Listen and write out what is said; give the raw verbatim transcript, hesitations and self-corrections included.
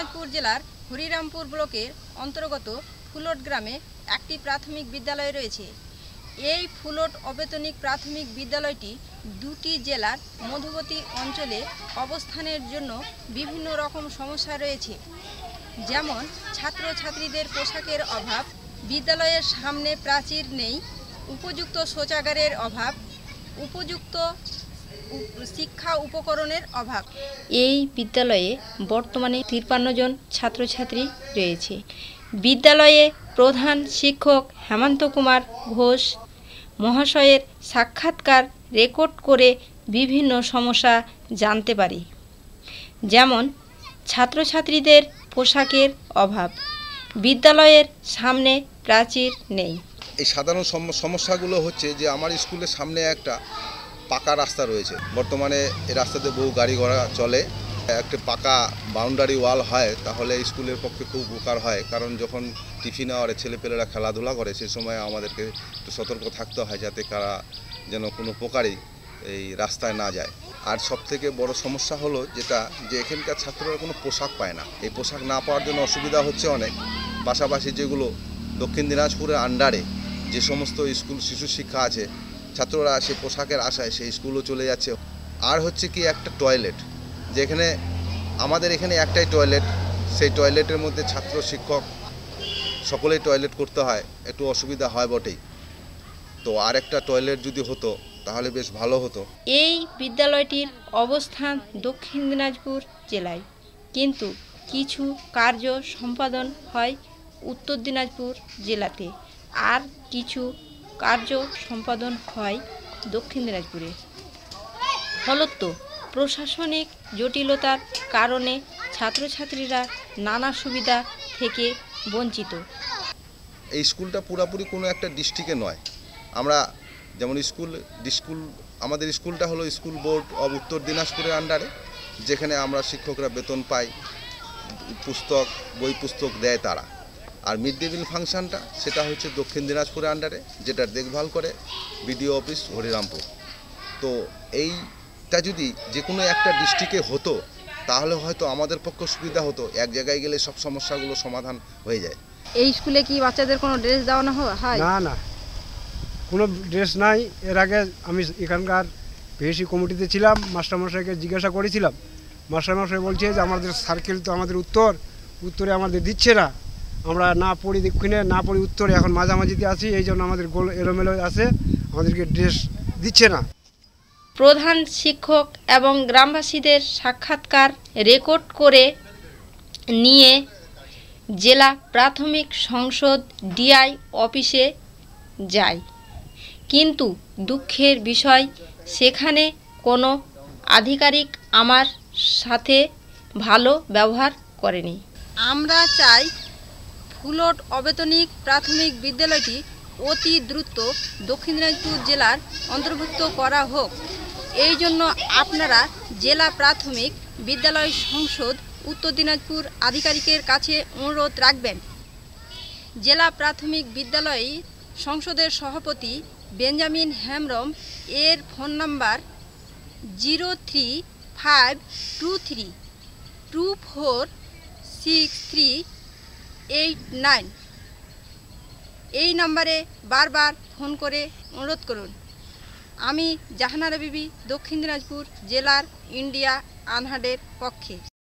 দিনাজপুর জেলার হরিরামপুর ব্লকের অন্তর্গত ফুলট গ্রামে একটি প্রাথমিক বিদ্যালয় রয়েছে। এই ফুলট অবেতনিক প্রাথমিক বিদ্যালয়টি দুটি জেলার মধ্যবর্তী অঞ্চলে অবস্থানের জন্য বিভিন্ন রকম সমস্যা রয়েছে, যেমন ছাত্রছাত্রীদের পোশাকের অভাব, বিদ্যালয়ের সামনে প্রাচীর নেই, উপযুক্ত শৌচাগারের অভাব, উপযুক্ত শিক্ষা উপকরণের অভাব। এই বিদ্যালয়ে বর্তমানে তিপ্পান্ন জন ছাত্রছাত্রী রয়েছে। বিদ্যালয়ে প্রধান শিক্ষক হেমন্ত কুমার ঘোষ মহাশয়ের সাক্ষাৎকার রেকর্ড করে বিভিন্ন সমস্যা জানতে পারি, যেমন ছাত্রছাত্রীদের পোশাকের অভাব, বিদ্যালয়ের সামনে প্রাচীর নেই। এই সাধারণ সমস্যাগুলো হচ্ছে যে আমার স্কুলের সামনে একটা পাকা রাস্তা রয়েছে। বর্তমানে এই রাস্তাতে বহু গাড়ি ঘোড়া চলে। একটা পাকা বাউন্ডারি ওয়াল হয় তাহলে স্কুলের পক্ষে খুব উপকার হয়, কারণ যখন টিফিন আওয়ারে ছেলেপেলেরা খেলাধুলা করে সে সময় আমাদেরকে একটু সতর্ক থাকতে হয় যাতে কারা যেন কোনো প্রকারই এই রাস্তায় না যায়। আর সবথেকে বড় সমস্যা হলো যেটা যে এখানকার ছাত্ররা কোনো পোশাক পায় না। এই পোশাক না পাওয়ার জন্য অসুবিধা হচ্ছে অনেক। পাশাপাশি যেগুলো দক্ষিণ দিনাজপুরের আন্ডারে যে সমস্ত স্কুল শিশু শিক্ষা আছে, ছাত্ররা সে পোশাকের আশায় সেই স্কুলও চলে যাচ্ছে। আর হচ্ছে কি একটা টয়লেট, যেখানে আমাদের এখানে একটাই টয়লেট, সেই টয়লেটের মধ্যে ছাত্র শিক্ষক সকলেই টয়লেট করতে হয়, একটু অসুবিধা হয় বটেই। তো আর একটা টয়লেট যদি হতো তাহলে বেশ ভালো হতো। এই বিদ্যালয়টির অবস্থান দক্ষিণ দিনাজপুর জেলায়, কিন্তু কিছু কার্য সম্পাদন হয় উত্তর দিনাজপুর জেলাতে, আর কিছু কার্য সম্পাদন হয় দক্ষিণ দিনাজপুরে। ফলত প্রশাসনিক জটিলতার কারণে ছাত্রছাত্রীরা নানা সুবিধা থেকে বঞ্চিত। এই স্কুলটা পুরোপুরি কোনো একটা ডিস্ট্রিক্টে নয়। আমরা যেমন স্কুল স্কুল আমাদের স্কুলটা হলো স্কুল বোর্ড অব উত্তর দিনাজপুরের আন্ডারে, যেখানে আমরা শিক্ষকরা বেতন পাই, পুস্তক বই পুস্তক দেয় তারা। আর মিড ডে মিল ফাংশনটা সেটা হচ্ছে দক্ষিণ দিনাজপুরের আন্ডারে, যেটার দেখভাল করে বিডিও অফিস হরিরামপুর। তো এইটা যদি যে কোনো একটা ডিস্ট্রিক্টে হতো তাহলে হয়তো আমাদের পক্ষে সুবিধা হতো, এক জায়গায় গেলে সব সমস্যাগুলো সমাধান হয়ে যায়। এই স্কুলে কি বাচ্চাদের কোনো ড্রেস দেওয়ানো হয়? না না, কোনো ড্রেস নাই। এর আগে আমি এখানকার পিএসসি কমিটিতে ছিলাম, মাস্টারমশাইকে জিজ্ঞাসা করেছিলাম। মাস্টারমশাই বলছে যে আমাদের সার্কেল তো আমাদের উত্তর উত্তরে আমাদের দিচ্ছে না, আমরা না পড়ি দক্ষিণে না পড়ি উত্তরে, এখন মাঝামাঝিতে আছি, এই জন্য আমাদের গোল এলোমেলো আছে, আমাদেরকে ড্রেস দিচ্ছে না। প্রধান শিক্ষক এবং গ্রামবাসীদের সাক্ষাৎকার রেকর্ড করে নিয়ে জেলা প্রাথমিক সংসদ ডিআই অফিসে যায়, কিন্তু দুঃখের বিষয় সেখানে কোনো আধিকারিক আমার সাথে ভালো ব্যবহার করেনি। আমরা চাই ফুলট অবেতনিক প্রাথমিক বিদ্যালয়টি অতি দ্রুত দক্ষিণ দিনাজপুর জেলার অন্তর্ভুক্ত করা হোক। এই জন্য আপনারা জেলা প্রাথমিক বিদ্যালয় সংসদ উত্তর দিনাজপুর আধিকারিকের কাছে অনুরোধ রাখবেন। জেলা প্রাথমিক বিদ্যালয় সংসদের সভাপতি বেঞ্জামিন হেমব্রম এর phone number zero three five two three two four six three eight nine. এই নাম্বারে বারবার ফোন করে অনুরোধ করুন। আমি জাহানারা বিবি, দক্ষিণ দিনাজপুর জেলার ইন্ডিয়া আনহার্ডের পক্ষে।